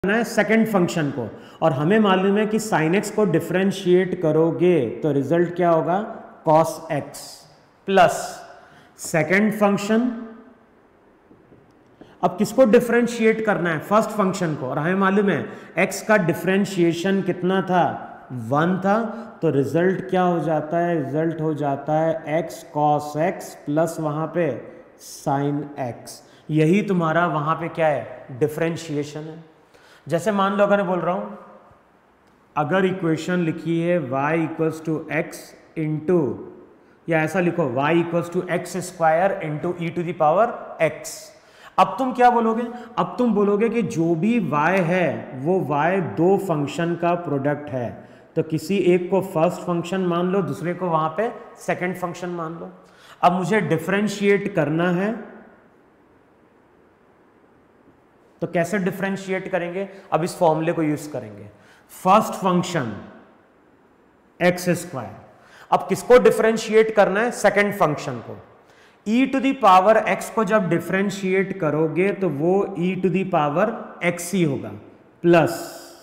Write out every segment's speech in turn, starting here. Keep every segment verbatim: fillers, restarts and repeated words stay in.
है second function को, और हमें मालूम है कि साइन एक्स को डिफरेंशिएट करोगे तो रिजल्ट क्या होगा, cos x plus second function. अब किसको डिफरेंशिएट करना है, फर्स्ट फंक्शन को, और हमें मालूम है एक्स का डिफरेंशिएशन कितना था, वन था, तो रिजल्ट क्या हो जाता है, रिजल्ट हो जाता है एक्स कॉस एक्स प्लस वहां पे साइन एक्स। यही तुम्हारा वहां पे क्या है, डिफरेंशिएशन है। जैसे मान लो अगर मैं बोल रहा हूं, अगर इक्वेशन लिखी है y equals to x into, या ऐसा लिखो y equals to x square into e to the power x, अब तुम क्या बोलोगे, अब तुम बोलोगे कि जो भी y है वो y दो फंक्शन का प्रोडक्ट है, तो किसी एक को फर्स्ट फंक्शन मान लो, दूसरे को वहां पे सेकंड फंक्शन मान लो। अब मुझे डिफरेंशिएट करना है, तो कैसे डिफरेंशिएट करेंगे, अब इस फॉर्मूले को यूज करेंगे, फर्स्ट फंक्शन एक्स स्क्वायर। अब किसको डिफरेंशिएट करना है, सेकंड फंक्शन को। e to the power x को जब डिफरेंशिएट करोगे तो वो e to the power x ही होगा, प्लस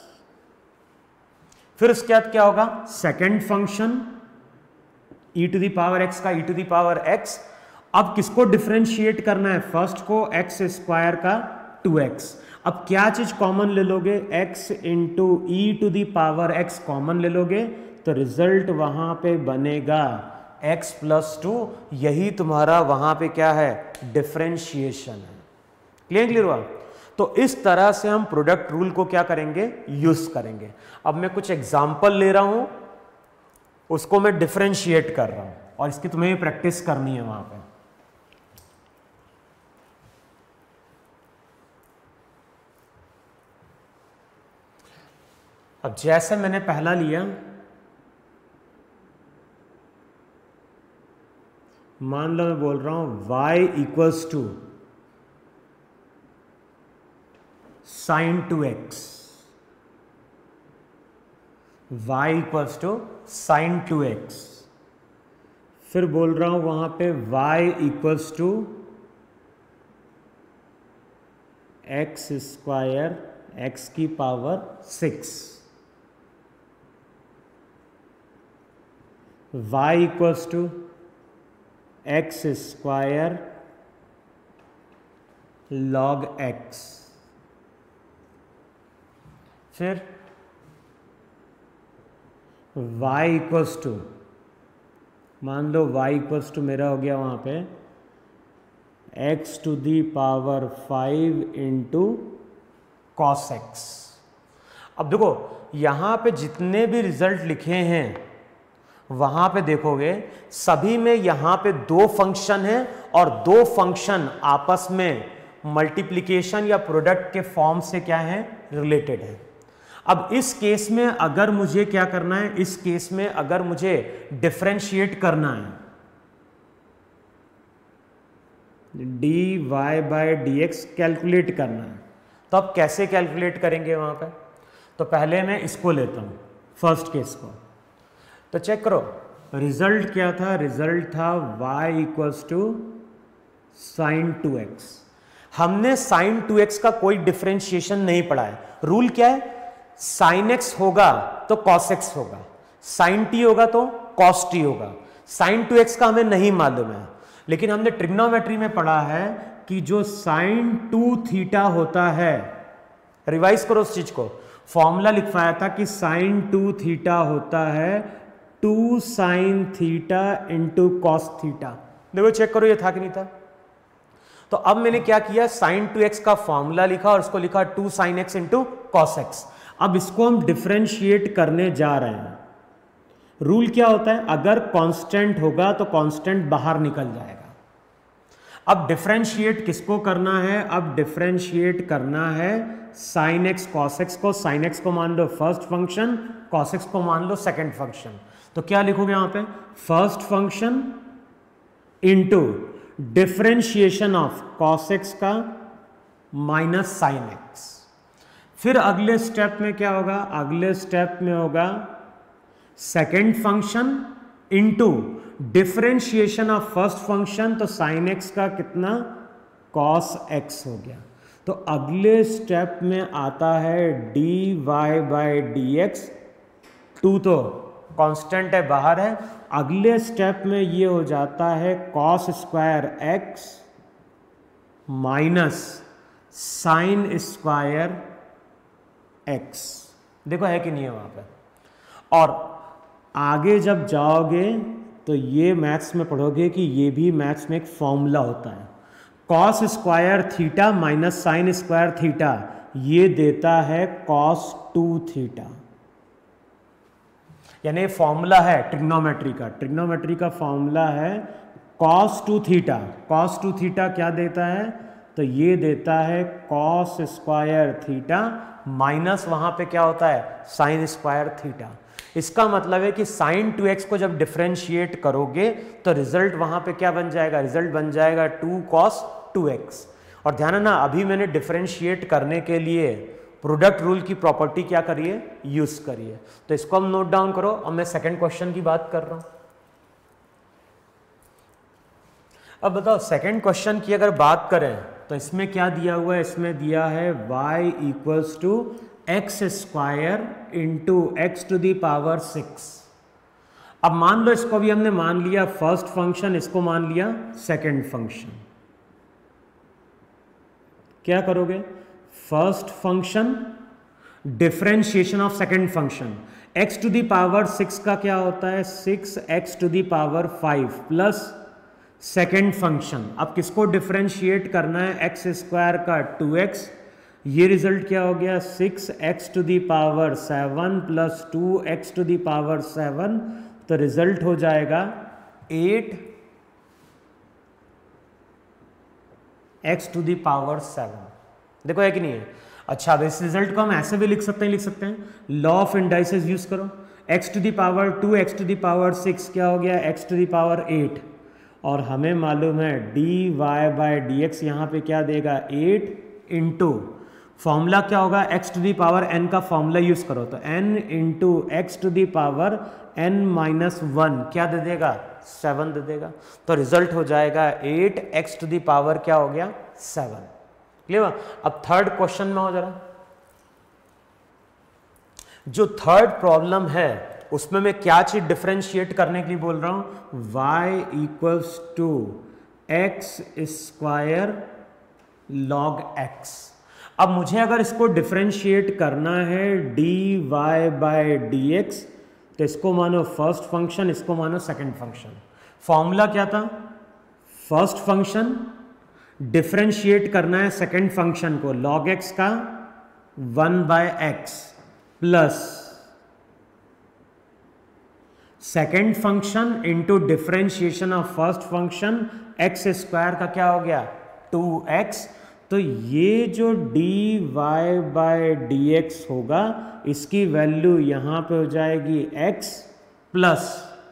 फिर उसके बाद क्या होगा, second function e to the power x का e to the power x। अब किसको डिफरेंशिएट करना है, फर्स्ट को, x स्क्वायर का टू एक्स। अब क्या चीज कॉमन ले लोगे, x into e to the power x common ले लोगे, तो रिजल्ट वहां पे बनेगा x प्लस टू। यही तुम्हारा वहां पे क्या है, डिफरेंशिएशन है। क्लियर क्लियर हुआ। तो इस तरह से हम प्रोडक्ट रूल को क्या करेंगे, यूज करेंगे। अब मैं कुछ एग्जांपल ले रहा हूं, उसको मैं डिफरेंशिएट कर रहा हूं, और इसकी तुम्हें प्रैक्टिस करनी है वहां पे। अब जैसे मैंने पहला लिया, मान लो मैं बोल रहा हूं y equals to sine two x, y equals to sine two x. फिर बोल रहा हूं वहां पे y equals to x square x की power six, y equals to x square log x. फिर y इक्वल्स टू, मान लो y इक्वल्स टू मेरा हो गया वहां पे x to the power five into cos x. अब देखो यहां पे जितने भी रिजल्ट लिखे हैं वहां पे देखोगे सभी में यहां पे दो फंक्शन है, और दो फंक्शन आपस में मल्टीप्लिकेशन या प्रोडक्ट के फॉर्म से क्या है, रिलेटेड है। अब इस केस में अगर मुझे क्या करना है, इस केस में अगर मुझे डिफरेंशिएट करना है, d y by d x calculate करना है, तो अब कैसे कैलकुलेट करेंगे वहां पर। तो पहले मैं इसको लेता हूं, फर्स्ट केस को। तो चेक करो रिजल्ट क्या था, रिजल्ट था y equals to sine two x. हमने साइन टू एक्स का कोई डिफरेंशिएशन नहीं पढ़ा है। रूल क्या है, साइन एक्स होगा तो कॉस एक्स होगा, साइन टी होगा तो कॉस टी होगा। साइन टू एक्स का हमें नहीं मालूम है, लेकिन हमने ट्रिग्नोमेट्री में पढ़ा है कि जो साइन टू थीटा होता है, रिवाइज करो उस चीज को, फॉर्मूला लिखवाया था कि साइन टू थीटा होता है two sine theta into cos theta. देखो चेक करो ये था कि नहीं था। तो अब मैंने क्या किया, साइन टू एक्स का फॉर्मूला लिखा और उसको लिखा two sine x into cos x. अब इसको हम डिफरेंशिएट करने जा रहे हैं। रूल क्या होता है, अगर कांस्टेंट होगा तो कांस्टेंट बाहर निकल जाएगा। अब डिफरेंशिएट किसको करना है, अब डिफरेंशिएट करना है साइन एक्स कॉस एक्स को। साइन एक्स को मान लो फर्स्ट फंक्शन, कॉस एक्स को मान लो सेकंड फंक्शन। तो क्या लिखोगे यहां पे, first function into differentiation of cos x का माइनस साइन एक्स। फिर अगले स्टेप में क्या होगा, अगले स्टेप में होगा second function into differentiation of first function, तो साइन एक्स का कितना, कॉस एक्स हो गया। तो अगले स्टेप में आता है d y by d x, two तो कांस्टेंट है बाहर है, अगले स्टेप में ये हो जाता है cos square x minus sine square x. देखो है कि नहीं है वहां पे। और आगे जब जाओगे तो ये मैथ्स में पढ़ोगे कि ये भी मैथ्स में एक फॉर्मूला होता है, cos square theta minus sine square theta, ये देता है कॉस टू थीटा। यानी फॉर्मूला है ट्रिग्नोमेट्री का, ट्रिग्नोमेट्री का फॉर्मूला है cos two theta. Cos two theta क्या देता है, तो ये देता है कॉस स्क्वायर थीटा माइनस वहां पे क्या होता है साइन स्क्वायर थीटा। इसका मतलब है कि साइन टू एक्स को जब डिफरेंशिएट करोगे तो रिजल्ट वहां पे क्या बन जाएगा, रिजल्ट बन जाएगा टू कॉस टू एक्स। और ध्यान है ना, अभी मैंने डिफरेंशिएट करने के लिए प्रोडक्ट रूल की प्रॉपर्टी क्या करिए, यूज करिए। तो इसको हम नोट डाउन करो। अब मैं सेकंड क्वेश्चन की बात कर रहा हूं। अब बताओ सेकंड क्वेश्चन की अगर बात करें तो इसमें क्या दिया हुआ है, इसमें दिया है y equals to x square into x to the power six. अब मान लो इसको भी हमने मान लिया फर्स्ट फंक्शन, इसको मान लिया सेकंड फंक्शन। क्या करोगे, first function differentiation of second function, x to the power six का क्या होता है six x to the power five plus second function. अब किसको डिफरेंशिएट करना है, एक्स स्क्वायर का टू एक्स, ये रिजल्ट क्या हो गया six x to the power seven plus two x to the power seven, तो रिजल्ट हो जाएगा eight x to the power seven. देखो है कि नहीं है। अच्छा, अब इस रिजल्ट को हम ऐसे भी लिख सकते हैं, लिख सकते हैं लॉ ऑफ इंडाइसेस यूज करो, x to the power two x to the power six क्या हो गया x to the power eight, और हमें मालूम है d y by d x यहाँ पे क्या देगा एट इंटू फॉर्मूला क्या होगा x to the power n का फॉर्मूला यूज करो, तो n into x to the power n minus one क्या दे देगा सेवन दे देगा। तो रिजल्ट हो जाएगा eight x to the power क्या हो गया सेवन। क्लियर। अब थर्ड क्वेश्चन में हो जरा, जो थर्ड प्रॉब्लम है उसमें मैं क्या चीज डिफरेंशिएट करने के लिए बोल रहा हूं, y equals to x square log x। अब मुझे अगर इसको डिफरेंशिएट करना है dy बाय dx, तो इसको मानो फर्स्ट फंक्शन, इसको मानो सेकंड फंक्शन। फॉर्मूला क्या था, फर्स्ट फंक्शन डिफरेंशिएट करना है सेकंड फंक्शन को log x का one by x plus second function into differentiation of first function x square का क्या हो गया टू एक्स। तो ये जो d y by d x होगा इसकी वैल्यू यहां पे हो जाएगी x plus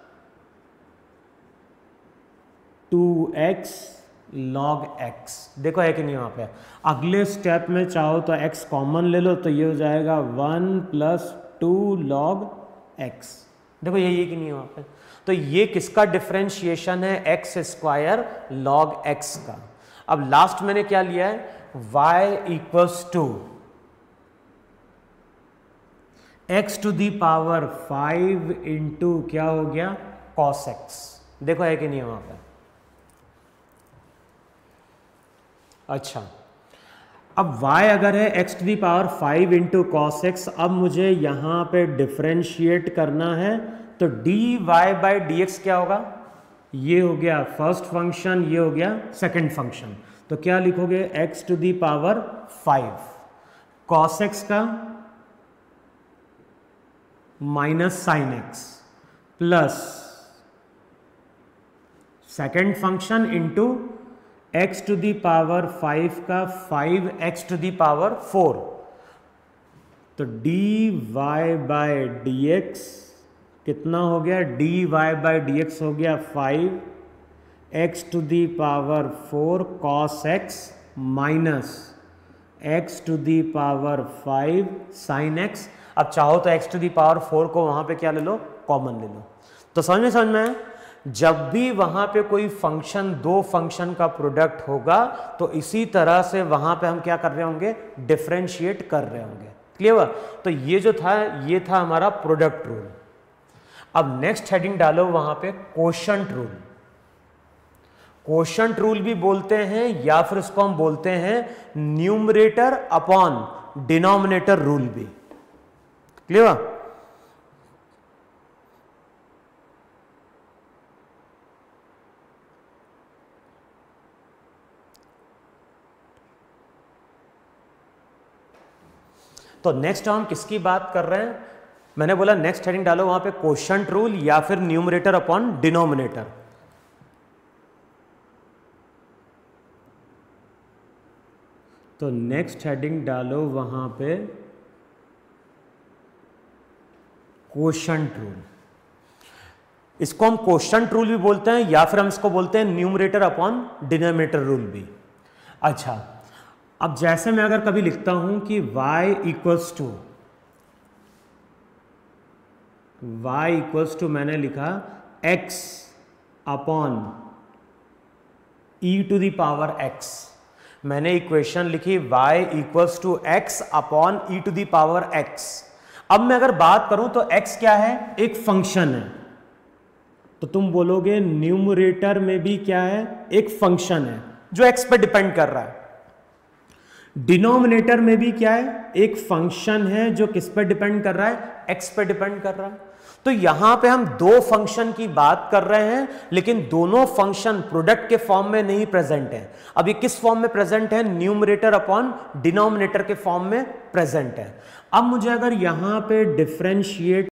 two x log x। देखो है कि नहीं वहां पे। अगले स्टेप में चाहो तो x कॉमन ले लो, तो ये हो जाएगा one plus two log x। देखो यही है कि नहीं वहां पे। तो ये किसका डिफरेंशिएशन है, एक्स स्क्वायर लॉग एक्स का। अब लास्ट मैंने क्या लिया है y equals to x to the power five into क्या हो गया कॉस एक्स। देखो है कि नहीं वहां पे। अच्छा, अब y अगर है x to the power five into cos x, अब मुझे यहां पे डिफरेंशिएट करना है, तो dy बाई डी एक्स क्या होगा, ये हो गया फर्स्ट फंक्शन, ये हो गया सेकंड फंक्शन। तो क्या लिखोगे x to the power five cos x का minus sine x plus second function into x to the power five का five x to the power four. तो d y by d x कितना हो गया, d y by d x हो गया five x to the power four cos x minus x to the power five sine x. अब चाहो तो x to the power four को वहां पे क्या ले लो, कॉमन ले लो। तो समझ में समझ में जब भी वहां पे कोई फंक्शन, दो फंक्शन का प्रोडक्ट होगा तो इसी तरह से वहां पे हम क्या कर रहे होंगे, डिफरेंशिएट कर रहे होंगे। क्लियर? तो ये जो था ये था हमारा प्रोडक्ट रूल। अब नेक्स्ट हेडिंग डालो वहां पे कोशंट रूल। कोशंट रूल भी बोलते हैं या फिर इसको हम बोलते हैं न्यूमरेटर अपॉन डिनोमिनेटर रूल भी। क्लियर? तो नेक्स्ट हम किसकी बात कर रहे हैं? मैंने बोला नेक्स्ट हेडिंग डालो वहां पे कोशंट रूल या फिर न्यूमरेटर अपॉन डिनोमिनेटर। तो नेक्स्ट हेडिंग डालो वहां पे कोशंट रूल। इसको हम कोशंट रूल भी बोलते हैं या फिर हम इसको बोलते हैं न्यूमरेटर अपॉन डिनोमिनेटर रूल भी। अच्छा, अब जैसे मैं अगर कभी लिखता हूं कि y equals to y equals to मैंने लिखा x upon e to the power x। मैंने इक्वेशन लिखी y equals to x upon e to the power x। अब मैं अगर बात करूं तो x क्या है? एक फंक्शन है। तो तुम बोलोगे न्यूमरेटर में भी क्या है? एक फंक्शन है जो x पे डिपेंड कर रहा है। डिनोमिनेटर में भी क्या है? एक फंक्शन है जो किस पे डिपेंड कर रहा है? x पे डिपेंड कर रहा है। तो यहां पे हम दो फंक्शन की बात कर रहे हैं, लेकिन दोनों फंक्शन प्रोडक्ट के फॉर्म में नहीं प्रेजेंट है। अब ये किस फॉर्म में प्रेजेंट है? न्यूमरेटर अपॉन डिनोमिनेटर के फॉर्म में प्रेजेंट है। अब मुझे अगर यहां पे डिफरेंशिएट